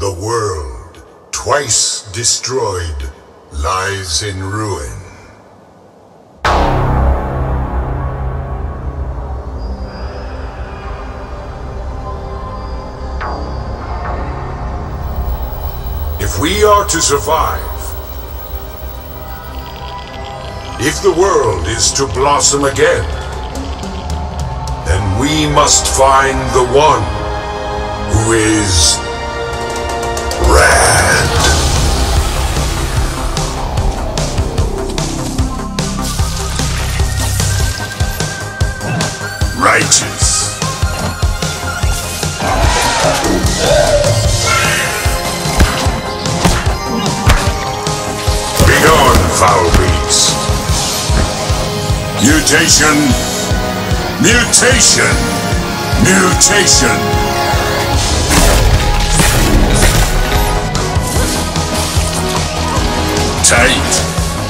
The world, twice destroyed, lies in ruin. If we are to survive, if the world is to blossom again, then we must find the one who is RAD. Righteous. Begone, foul beast. Mutation. Mutation. Mutation. Tight.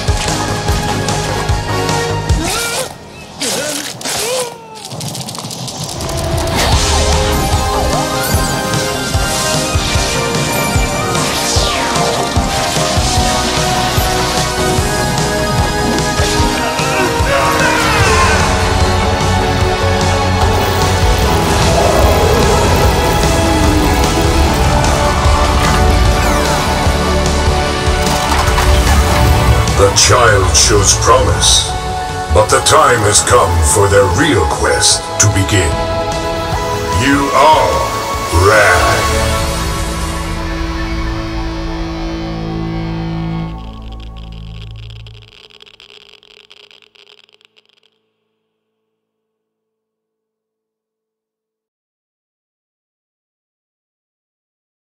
The child shows promise, but the time has come for their real quest to begin. You are RAD.